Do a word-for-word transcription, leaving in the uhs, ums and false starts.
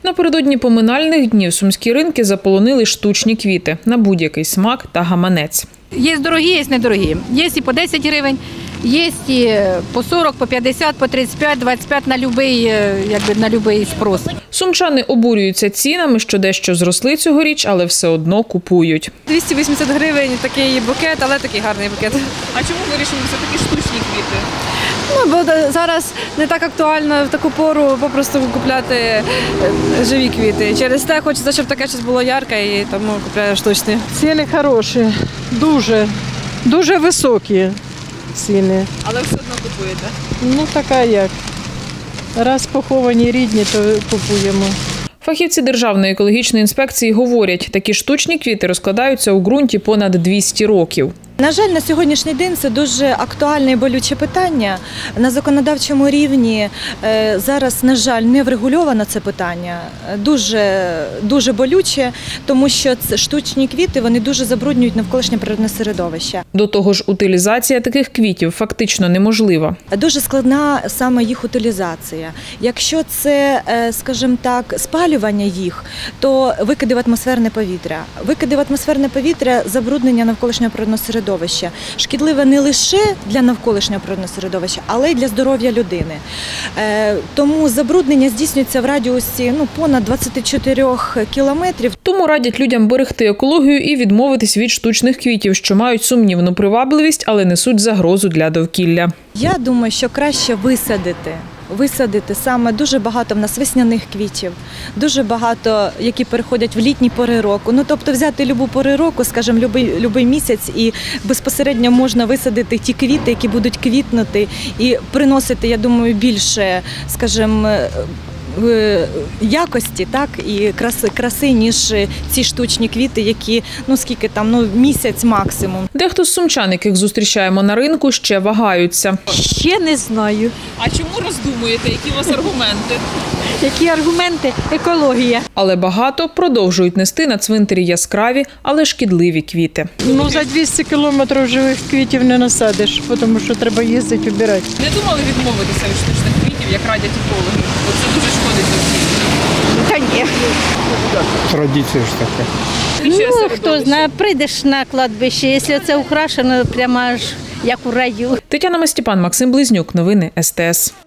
Напередодні поминальних днів сумські ринки заполонили штучні квіти на будь-який смак та гаманець. Є дорогі, є недорогі. Є і по десять гривень, є і по сорок, по п'ятдесят, по тридцять п'ять, двадцять п'ять на будь-який, якби, на будь-який спрос. Сумчани обурюються цінами, що дещо зросли цьогоріч, але все одно купують. двісті вісімдесят гривень такий букет, але такий гарний букет. А чому вирішили все-таки штучні квіти? Ну, бо зараз не так актуально в таку пору попросту купляти живі квіти. Через те хочеться, щоб таке щось було ярке, і тому купляю штучні. Ціни хороші, дуже, дуже високі ціни. Але все одно купуєте? Ну, така як. Раз поховані рідні, то купуємо. Фахівці Державної екологічної інспекції говорять, такі штучні квіти розкладаються у ґрунті понад двісті років. На жаль, на сьогоднішній день це дуже актуальне і болюче питання. На законодавчому рівні зараз, на жаль, не врегульовано це питання. Дуже, дуже болюче, тому що штучні квіти, вони дуже забруднюють навколишнє природне середовище. До того ж, утилізація таких квітів фактично неможлива. Дуже складна саме їх утилізація. Якщо це, скажімо так, спалювання їх, то викиди в атмосферне повітря. Викиди в атмосферне повітря – забруднення навколишнього природного середовища. Шкідливе не лише для навколишнього природного середовища, але й для здоров'я людини. Тому забруднення здійснюється в радіусі ну, понад двадцять чотири кілометрів. Тому радять людям берегти екологію і відмовитись від штучних квітів, що мають сумнівну привабливість, але несуть загрозу для довкілля. Я думаю, що краще висадити. Висадити саме дуже багато в нас весняних квітів, дуже багато, які переходять в літні пори року. Ну, тобто взяти любу пори року, скажімо, любий, любий місяць і безпосередньо можна висадити ті квіти, які будуть квітнути і приносити, я думаю, більше, скажімо, якості, так, і краси, краси, ніж ці штучні квіти, які, ну, скільки там, ну, місяць максимум. Дехто з сумчан, яких зустрічаємо на ринку, ще вагаються. Ще не знаю. А чому роздумуєте? Які у вас аргументи? Які аргументи? Екологія. Але багато продовжують нести на цвинтарі яскраві, але шкідливі квіти. Ну, за двісті кілометрів живих квітів не насадиш, тому що треба їздити, обирати. Не думали відмовитися від штучних квітів, як радять екологи? Бо це дуже шкодить довкіллю. Та ні. Традиція ж така. Ну, хто знає, прийдеш на кладбище, якщо це украшено, прямо аж як у раю. Тетяна Мастіпан, Максим Близнюк. Новини ес те ес.